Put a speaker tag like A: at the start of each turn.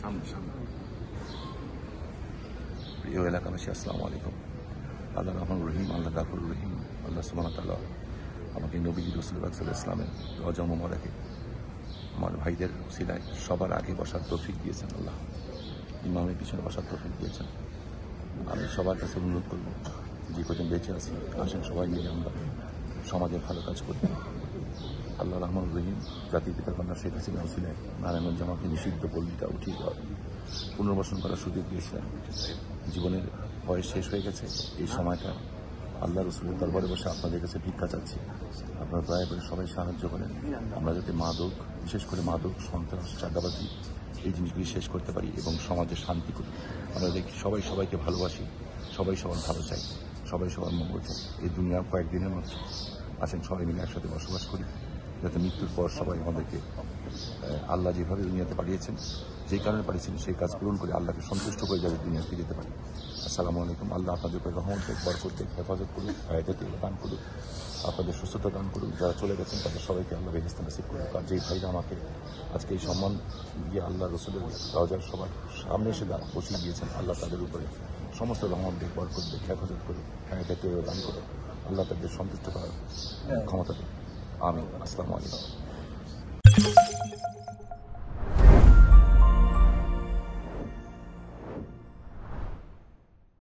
A: প্রিয় এলাকাবাসী, আসসালামু আলাইকুম। আল্লাহ রহমান রহিম, আল্লাহ গাফুর রহিম, আল্লাহ সুবহানাহু ওয়া তাআলা আমাকে নবীজি রাসূলুল্লাহ সাল্লাল্লাহু আলাইহি ওয়াসাল্লামের রওজা মুবারাকে আমার ভাইদের উসিলায় সবার আগে বসার তৌফিক দিয়েছেন। আল্লাহ ইমামের পিছনে বসার তৌফিক দিয়েছেন। আমি সবার কাছে অনুরোধ করব, যে কদিন বেঁচে আছি আসেন সবাই মিলে আমরা সমাজের ভালো কাজ করি। আল্লাহ রহমান রহিম জাতির পিতার কন্যা শেখ হাসিনা উসিলায় নারায়ণগঞ্জ আমাকে নিষিদ্ধ পল্লীটা উঠিয়ে পুনর্বাসন করার সুযোগ দিয়েছিলেন। জীবনের বয়স শেষ হয়ে গেছে, এই সময়টা আল্লাহ রসুলের দরবারে বসে আপনাদের কাছে ভিক্ষা চাচ্ছি। আপনারা দয়া করে সবাই সাহায্য করেন, আমরা যাতে মাদক, বিশেষ করে মাদক, সন্ত্রাস, চাঁদাবাজি এই জিনিসগুলি শেষ করতে পারি এবং সমাজে শান্তি করি। আমরা দেখি সবাই সবাইকে ভালোবাসি, সবাই সবার ভালো চাই, সবাই সবার মঙ্গল চাই। এই দুনিয়ার কয়েকদিনের মধ্যে আসেন সবাই মিলে একসাথে বসবাস করি, যাতে মৃত্যুর পর সবাই আমাদেরকে আল্লাহ যেভাবে দুনিয়াতে পাঠিয়েছেন, যেই কারণে পাঠিয়েছেন সেই কাজ পূরণ করে আল্লাহকে সন্তুষ্ট করে যাতে দুনিয়াতে যেতে পারি। আসসালামু আলাইকুম। আল্লাহ আপনাদের উপরে রহমত দেখ, বরকত দেখ, হেফাজত করুক, হায়াতে দান করুক, আপনাদের সুস্থতা দান করুক। যারা চলে গেছেন তাদের সবাইকে আল্লাহ বেহেশত নসিব করুক। আর যেই ভাইরা আমাকে আজকে এই সম্মান দিয়ে আল্লাহ রসুলের রওজার সবার সামনে এসে বসিয়ে দিয়েছেন, আল্লাহ তাদের উপরে সমস্ত রহমত দেখ, বরকত দেখ, হেফাজত করুক, হায়াতে দান করুক। আল্লাহ তাদের সন্তুষ্ট করার ক্ষমতা দেয়। আমিন। আসসালামু আলাইকুম।